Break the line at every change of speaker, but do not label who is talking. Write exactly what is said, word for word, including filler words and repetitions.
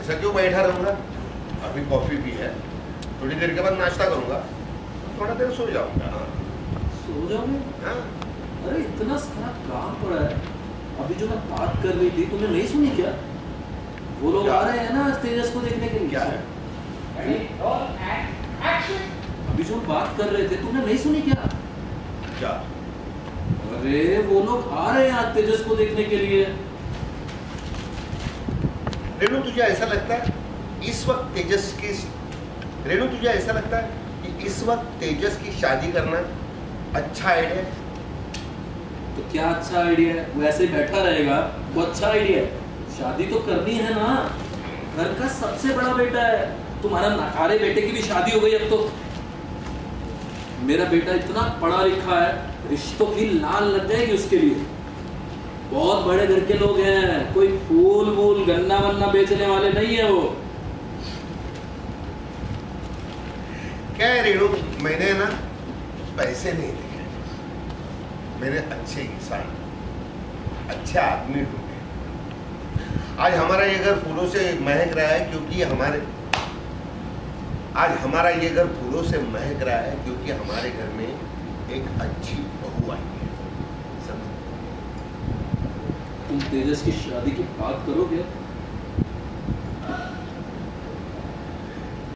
ऐसा क्यों बैठा रहूँगा? अभी कॉफ़ी भी है, थोड़ी देर के बाद नाश्ता करूँगा, थोड़ा देर सो जाऊँगा।
सो जाओगे?
हाँ।
अरे इतना सारा काम पड़ा है। अभी जो मैं बात कर रही थी तुमने नहीं सुनी क्या? वो लोग आ रहे हैं ना तेजस को देखने के लिए।
क्या है?
अभी जो बात कर रहे थे तुमने नहीं सुनी क्या?
क्या?
अरे वो लोग आ रहे हैं आज तेजस को देखने के लिए।
रेणु तुझे ऐसा लगता है इस वक्त तेजस की रेणु तुझे ऐसा लगता है कि इस वक्त तेजस की शादी करना अच्छा आइडिया है?
तो क्या अच्छा आइडिया है? वैसे बैठा रहेगा वो अच्छा आइडिया है। शादी तो करनी है ना, घर का सबसे बड़ा बेटा है। तुम्हारा नखारे बेटे की भी शादी हो गई अब तो। मेरा बेटा इतना पढ़ा लिखा है, रिश्तों की लाल लग जाएगी उसके लिए। बहुत बड़े घर के लोग हैं, कोई फूल वूल गन्ना वन्ना बेचने वाले नहीं है वो।
क्या है रेणु, मैंने ना पैसे नहीं देखे, मैंने अच्छे इंसान, अच्छे आदमी ढूंढे। आज हमारा ये घर फूलों से महक रहा है क्योंकि हमारे आज हमारा ये घर फूलों से महक रहा है क्योंकि हमारे घर में एक अच्छी बहू आई है।
तुम तेजस की शादी की बात करोगे?